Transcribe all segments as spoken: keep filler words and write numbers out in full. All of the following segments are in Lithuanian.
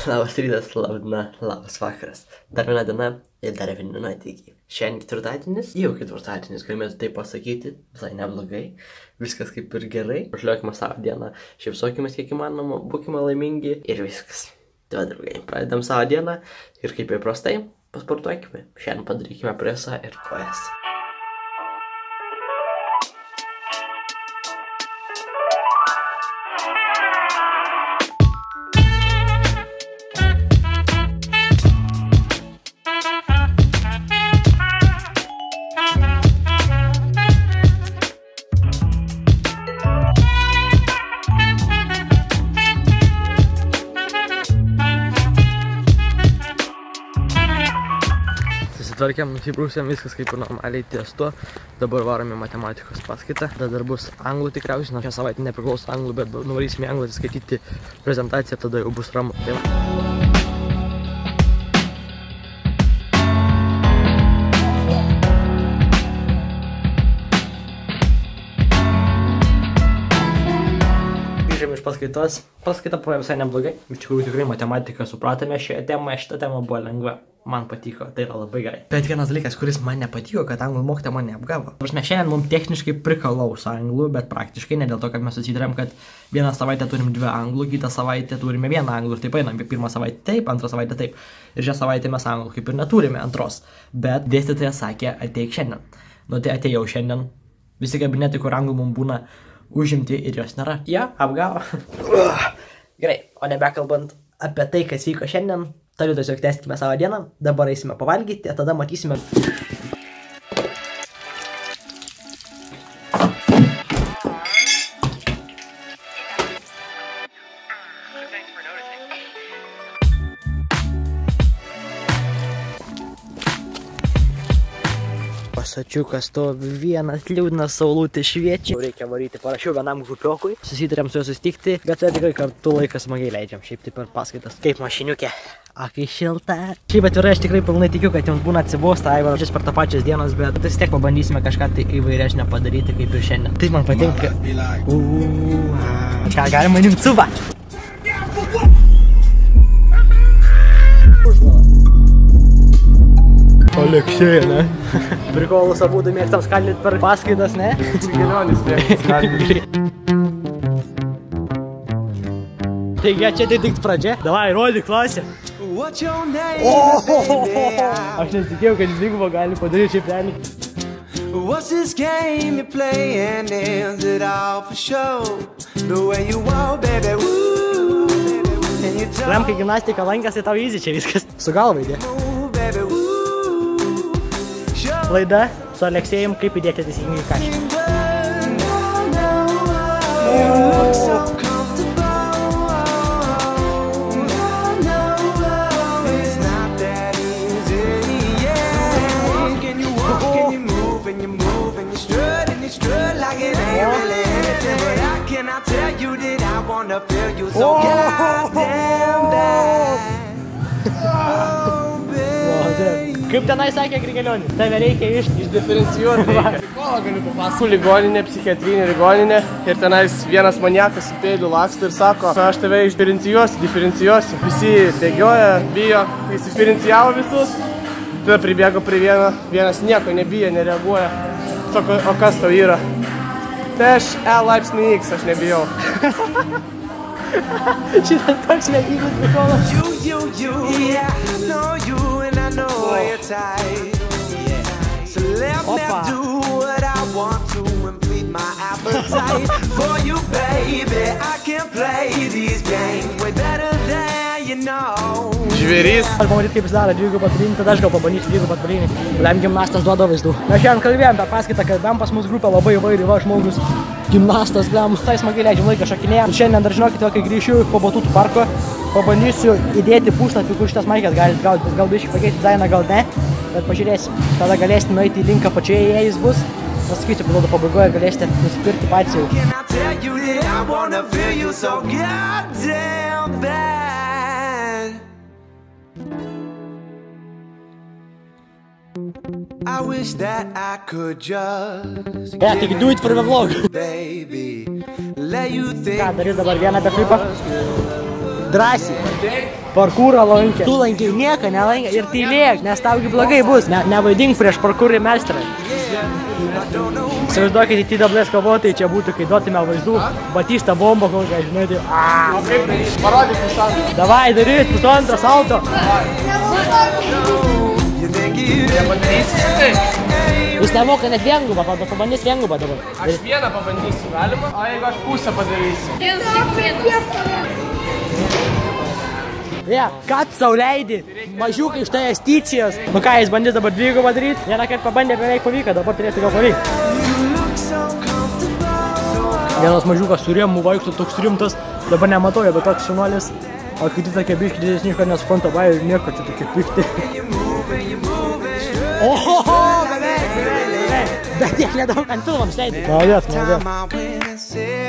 Labas rytas, labdiena, labas vakaras. Dar viena diena ir dar viena nuotykiai. Šiandien ketvirtadienis, jau ketvirtadienis, galime taip pasakyti, visai neblogai. Viskas kaip ir gerai. Užliokime savo dieną, šypsokime kiek įmanoma, būkime laimingi ir viskas. Tai va, draugai, pradedam savo dieną ir kaip įprastai, pasportuokime. Šiandien padarykime presą ir kojas. Susitvarkėm, nusibrūsėm, viskas kaip ir normaliai ties tuo. Dabar varome matematikos paskaitą. Tada dar bus anglų tikriausiai, nors šią savaitę nepriklauso anglų, bet nuvarysime anglų skaityti prezentaciją, tada jau bus ramu. Tai grįžėme iš paskaitos. Paskaita praėjo visai neblogai. Iš tikrųjų tikrai matematiką supratome šioje temoje. Šita tema buvo lengva. Man patiko, tai yra labai gerai. Bet vienas dalykas, kuris man nepatiko, kad anglų mokytoja mane apgavo. Prasme, šiandien mums techniškai prikalaus anglų, bet praktiškai ne dėl to, kad mes susidarėm, kad vieną savaitę turim dvi anglų, kitą savaitę turime vieną anglų ir taip einam. Pirmą savaitę taip, antrą savaitę taip. Ir šią savaitę mes anglų kaip ir neturime antros. Bet dėstytojas sakė, ateik šiandien. Nu tai atėjau šiandien. Visi kabinetai, kur anglų mums būna užimti ir jos nėra. Ja, apgavo. Gerai, o nebekalbant apie tai, kas vyko šiandien. Toliau tiesiog tęskime savo dieną, dabar eisime pavalgyti, tada matysime. Pasačiukas stovi vienas, liūdnas, saulutė šviečia. Reikia varyti, parašiau vienam grupiokui, susitarėm su juo susitikti, bet tai tikrai kartu laikas smagiai leidžiam, šiaip taip per paskaitas. Kaip mašiniukė. A, kai šilta. Šiaip atvirai aš tikrai pilnai tikiu, kad jums būna atsibosta, aivaras šis per tą pačias dienas, bet vis tiek pabandysime kažką tai įvairesnio padaryti kaip ir šiandien. Tai man patinka. Uuu, ką galima manim cuba? Oleksėja, ne? Prikolus abudu mėgstam skaldyti per paskaitas, ne? Kelionis mėgstam skaldyti. Taigi, čia tai tik pradžia. Davai, rodyk klasę. Aš nesitikėjau, kad dvigubo gali padaryti šiaip realiai. What's this game you play and is it all for show? The way you walk, baby, woo. Lem, kai gimnastika lankas, tai tau easy čia viskas. Su galva įdė. Laida su Aleksėjum, kaip įdėti teisingai kažką. Kaip tenai sakė Grigelionis, tave reikia iš... Išdiferencijuoti reikia. Psichologą galiu papasakoti. Ligoninė, psichiatrinė ligoninė ir tenais vienas maniakas su peiliu laksto ir sako, aš tave išdiferencijuosiu, diferencijuosiu. Visi bėgioja, bijo, jis diferencijavo visus. Tada pribėgo prie vieno, vienas nieko nebijo, nereaguoja. Sako, o kas tau yra? Tai aš E laipsnį X, aš nebijau. Šitas toks mėgynis Mikolas. Žvėrys. Aš pamatyti, kaip jis daro dvigubą atbulinį, tada aš gal pabandysiu dvigubą atbulinį. Lem gimnastas duoda vaizdų. Mes šiandien kalbėjom per paskaitą, kalbėjom pas mus grupę labai įvairiai, va žmogus gimnastas, blem. Tai smagiai leidžiam laiką šokinėjam. Šiandien dar žinokite, kai grįšiu po Batutų parko, pabandysiu įdėti puslapį, kur šitas maikės galit gauti. Gal biškai pakeisti dainą, gal ne, bet pažiūrėsim. Tada galėsite nueiti į linką pačioje, jei jis bus. Pasakysiu, piloto pabaigoje galėsite nusipirkti patys jau. I wish that I could just Yeah, take do it for the vlog. Baby, let you think. Ką darys dabar vieną be flipo? Drąsiai. parkūrą lankė. Tu lankiai nieką nelankė ir tylėk, nes taugi blogai bus. Ne, nevaidink prieš parkūrį meistrą. Įsivaizduokit, į T W S kovotojai čia būtų, kai duotume vaizdų, Batista bomba kokią, žinai, tai... O kaip darys? Parodyk pusantro. Davai, daryt, pusantro salto. Nepadarysi šitai? Jis nemoka net viengubą, pabandys viengubą dabar. Aš vieną pabandysiu, galima? O jeigu aš pusę padarysiu? Ja, ką tu sau leidi? Mažiukai iš tai esticijos. Nu ką, jis bandys dabar dvigubą daryti? Vieną kartą pabandė, beveik pavyko, dabar turėtų gal pavyk. Vienas mažiukas su rėmu vaikšto toks rimtas, dabar nematoja, bet toks šunuolis. O kiti tokie biški didesni, kad nesupanta, vai, ir nieko čia tokie pikti. Ohoho, beveik, beveik, beveik. Bet tiek nedaug ant filmam šleidai. Malės, malės.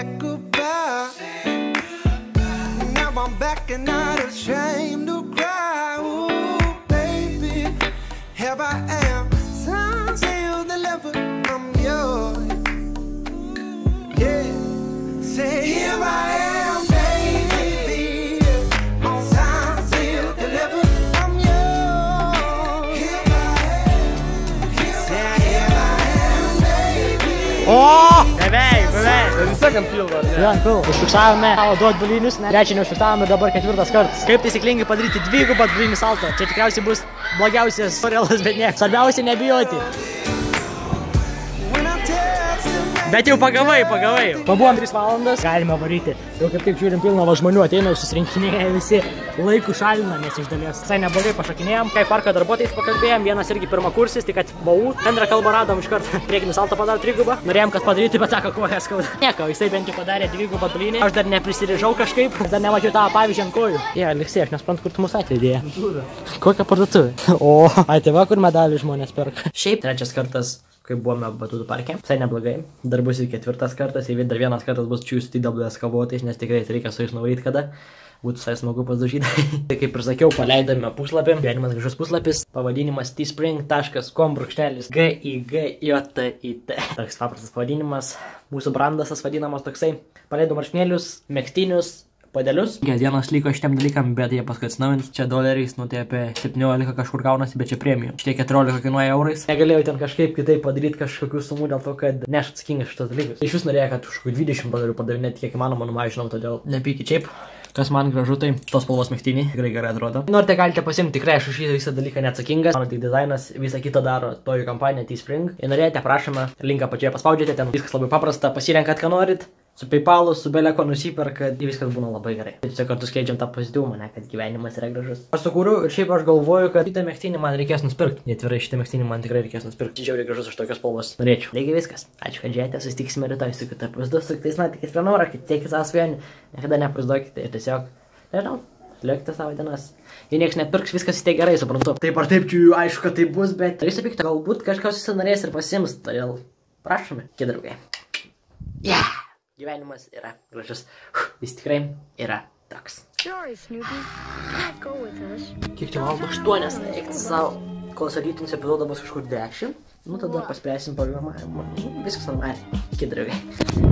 I'm back and not ashamed to cry. Ooh, baby, here I am. Signs still delivered. I'm yours. Yeah, say here I am, baby. Signs still delivered. I'm yours. Here I am. Say here I am, baby. O, beveik, beveik. Ir vis tiek ant pilvo, ar ne? Ja, ant pilvo. Užfiksavome savo du atbulinius, trečią neužfiksavome ir dabar ketvirtas kartas. Kaip taisyklingai padaryti dvigubą atbulinį saltą? Čia tikriausiai bus blogiausias turelas, bet ne. Svarbiausia nebijoti. Bet jau pagavai, pagavai. Pabuvom tris valandas. Galime varyti. Jau kaip tik žiūrim pilną va žmonių ateina, susirinkinėja visi. Laikų šalina, nes iš dalies. Visai neblogai pašakinėjom. Kai parko darbuotojais pakalbėjom, vienas irgi pirmą kursis, tik kad bau. Bendrą kalbą radom iš karto. Priekinį saltą padarė trigubą. Norėjom, kad padaryti, bet sako, koją skauda. Nieko, jisai bent jau padarė dvigubą atbulinį. Aš dar neprisirižau kažkaip. Dar nemačiau tą pavyzdžių ant kojų. Jie, Aleksej, aš nesprantu, kur tu mus atvedė. Kokią parduotuvę? O, ai tai va, kur medalį žmonės perka. Šiaip trečias kartas, kai buvome Batutų parke. Visai neblogai. Dar bus ir ketvirtas kartas, ir dar vienas kartas bus Choose T W S kovotojais, nes tikrai reikia su jais nuvaryti kada. Būtų visai smagu pasdažyti. Tai kaip ir sakiau, paleidome puslapį. Gyvenimas gražus puslapis. Pavadinimas teespring taškas com brūkšnelis G I G J T I T. Toks paprastas pavadinimas. Mūsų brandasas vadinamas toksai. Paleidau marškinėlius, megztinius, padelius. Dienos liko šitiem dalykam, bet jie paskui atsinaujins. Čia doleriais, nu tai apie septyniolika kažkur gaunasi, bet čia premium. Šitie keturiolika kainuoja eurais. Negalėjau ten kažkaip kitaip padaryti kažkokių sumų dėl to, kad ne aš atsakingas šitos dalykus. Iš vis norėjau, kad už dvidešimt dolerių padavinėti kiek įmanoma numažinau, todėl nepykit šiaip. Kas man gražu, tai tos spalvos megztiniai tikrai gerai atrodo. Norite, galite pasiimti, tikrai aš už šį visą dalyką neatsakingas. Mano tik dizainas, visą kitą daro toji kompanija Teespring. Jei norėjote, prašome, linką pačioje paspaudžiate, ten viskas labai paprasta, pasirenkat, ką norit. Su PayPalu, su beleko nusiperkat, viskas būna labai gerai. Tiesiog kartu skleidžiam tą pozityvumą, ne, kad gyvenimas yra gražus. Aš sukūriau ir šiaip aš galvoju, kad šitą megztinį man reikės nusipirkti. Netvirai šitą megztinį man tikrai reikės nusipirkti. Žiauriai gražus už tokios spalvos. Norėčiau. Taigi viskas. Ačiū, kad žiūrėjote, susitiksime rytoj su kita epizodu, su kitais nuotykiais prie Nora, kad siekit savo svajonių. Niekada nepasiduokite ir tiesiog, nežinau, liekite savo dienas. Jei nieks nepirks, viskas vis tiek gerai, suprantu. Taip ar taip, čia aišku, kad tai bus, bet tai supykite, galbūt kažkas susinorės ir pasiims, todėl prašome, kiti draugai. Yeah! Gyvenimas yra gražus. Jis tikrai yra toks. Kiek čia valdo? aštuonias. Eikti savo. Kol sarytinis epizodas bus kažkur dešimt. Nu tada paspręsim programavimą. Viskas normaliai. Iki draugai.